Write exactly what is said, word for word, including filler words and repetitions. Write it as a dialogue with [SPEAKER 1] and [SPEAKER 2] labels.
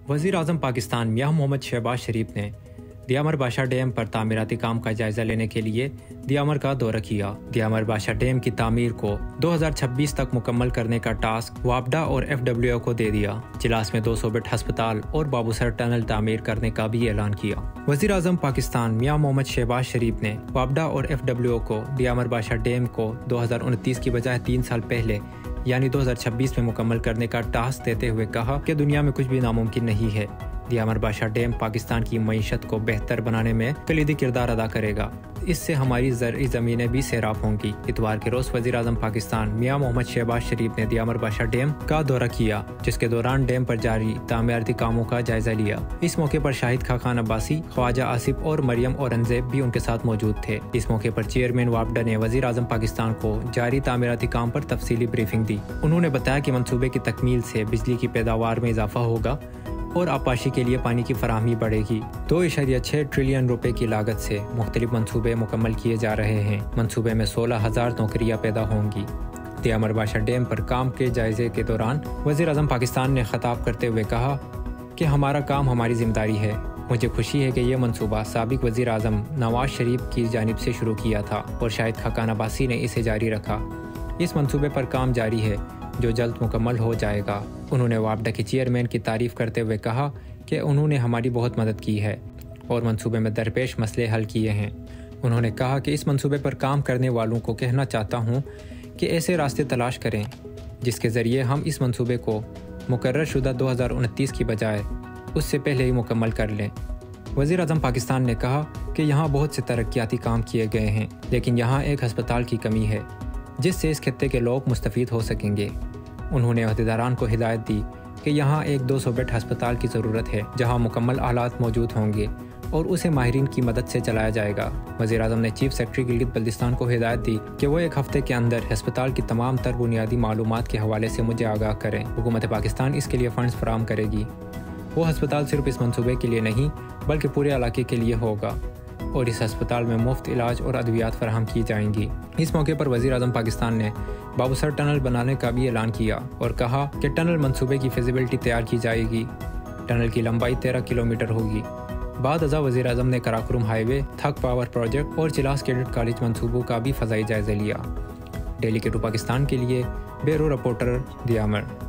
[SPEAKER 1] वज़ीर आज़म पाकिस्तान मियां मोहम्मद शहबाज शरीफ ने दियामर बादशाह डैम पर तामीराती काम का जायजा लेने के लिए दियामर का दौरा किया। दियामर बादशाह डैम की तामीर को दो हज़ार छब्बीस तक मुकम्मल करने का टास्क वापडा और एफ डब्ल्यू ए को दे दिया। जिलास में दो सौ बेड अस्पताल और बाबूसर टनल तामीर करने का भी ऐलान किया। वज़ीर आज़म पाकिस्तान मियां मोहम्मद शहबाज शरीफ ने वापडा और एफ डब्ल्यू ए को दियामर बादशाह डैम को दो हज़ार उनतीस की बजाय तीन साल पहले यानी दो हज़ार छब्बीस में मुकम्मल करने का टास्क देते हुए कहा कि दुनिया में कुछ भी नामुमकिन नहीं है। दियामर बादशाह डैम पाकिस्तान की मईशत को बेहतर बनाने में कलीदी किरदार अदा करेगा। इससे हमारी ज़रई ज़मीनें भी सैराब होंगी। इतवार के रोज़ वज़ीर आज़म पाकिस्तान मियां मोहम्मद शहबाज शरीफ ने दियामर बादशाह डैम का दौरा किया, जिसके दौरान डैम पर जारी तामीराती कामों का जायजा लिया। इस मौके पर शाहिद खान अब्बासी, ख्वाजा आसिफ और मरियम औरंगजेब भी उनके साथ मौजूद थे। इस मौके पर चेयरमैन वापडा ने वज़ीर आज़म पाकिस्तान को जारी तामीराती काम पर तफसीली ब्रीफिंग दी। उन्होंने बताया कि मंसूबे की तकमील से बिजली की पैदावार में इजाफा होगा और आपाशी के लिए पानी की फराहमी बढ़ेगी। दो इशारिया छः ट्रिलियन रुपए की लागत से मुख्तलिफ मंसूबे मुकम्मल किए जा रहे हैं। मंसूबे में सोलह हजार नौकरियाँ पैदा होंगी। दियामर बादशाह डैम पर काम के जायजे के दौरान वज़ीर आज़म पाकिस्तान ने खिताब करते हुए कहा कि हमारा काम हमारी जिम्मेदारी है। मुझे खुशी है कि यह मंसूबा साबिक वज़ीर आज़म नवाज शरीफ की जानिब से शुरू किया था और शाहिद खान अब्बासी ने इसे जारी रखा। इस मंसूबे पर काम जारी है जो जल्द मुकम्मल हो जाएगा। उन्होंने वापडा के चेयरमैन की तारीफ़ करते हुए कहा कि उन्होंने हमारी बहुत मदद की है और मंसूबे में दरपेश मसले हल किए हैं। उन्होंने कहा कि इस मंसूबे पर काम करने वालों को कहना चाहता हूँ कि ऐसे रास्ते तलाश करें जिसके ज़रिए हम इस मंसूबे को मुकर्रर शुदा दो हज़ार उनतीस की बजाय उससे पहले ही मुकम्मल कर लें। वज़ीर आज़म पाकिस्तान ने कहा कि यहाँ बहुत से तरक्याती काम किए गए हैं, लेकिन यहाँ एक हस्पताल की कमी है जिससे इस खत्ते के लोग मुस्तफ़ीद हो सकेंगे। उन्होंने अहदेदारान को हिदायत दी कि यहाँ एक दो सौ बेड अस्पताल की ज़रूरत है जहाँ मुकम्मल आलात मौजूद होंगे और उसे माहिरीन की मदद से चलाया जाएगा। वज़ीर आज़म ने चीफ सेक्रेटरी गिलगित बल्तिस्तान को हिदायत दी कि वो एक हफ़्ते के अंदर अस्पताल की तमाम तर बुनियादी मालूमात के हवाले से मुझे आगाह करें। हुकूमत पाकिस्तान इसके लिए फ़ंड्स फराहम करेगी। वो अस्पताल सिर्फ इस मनसूबे के लिए नहीं बल्कि पूरे इलाके के लिए होगा और इस अस्पताल में मुफ्त इलाज और अद्वियात फराहम की जाएंगी। इस मौके पर वज़ीर आज़म पाकिस्तान ने बाबूसर टनल बनाने का भी ऐलान किया और कहा कि टनल मंसूबे की फिजिबिलिटी तैयार की जाएगी। टनल की लंबाई तेरह किलोमीटर होगी। बाद अज़ा वज़ीर आज़म ने कराकुरम हाईवे, थक पावर प्रोजेक्ट और जिलास कैडेट कॉलेज मंसूबों का भी फ़ज़ाई जायज़ा लिया। डेली के टू पाकिस्तान के लिए ब्यूरो रिपोर्टर दियामर।